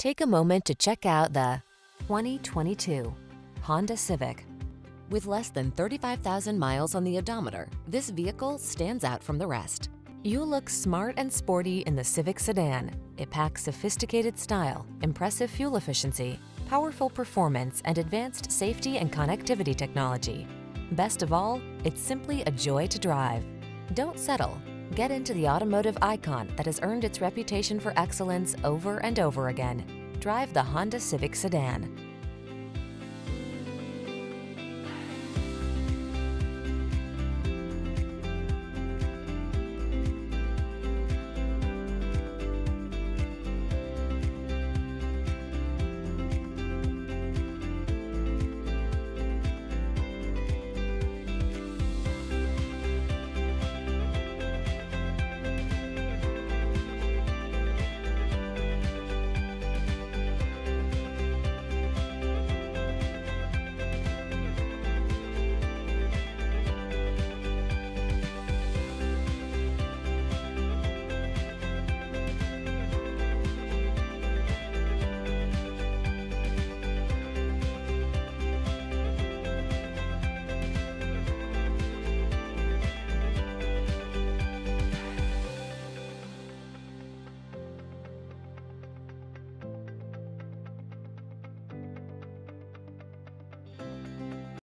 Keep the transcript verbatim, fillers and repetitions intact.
Take a moment to check out the twenty twenty-two Honda Civic. With less than thirty-five thousand miles on the odometer, this vehicle stands out from the rest. You'll look smart and sporty in the Civic sedan. It packs sophisticated style, impressive fuel efficiency, powerful performance, and advanced safety and connectivity technology. Best of all, it's simply a joy to drive. Don't settle. Get into the automotive icon that has earned its reputation for excellence over and over again. Drive the Honda Civic sedan.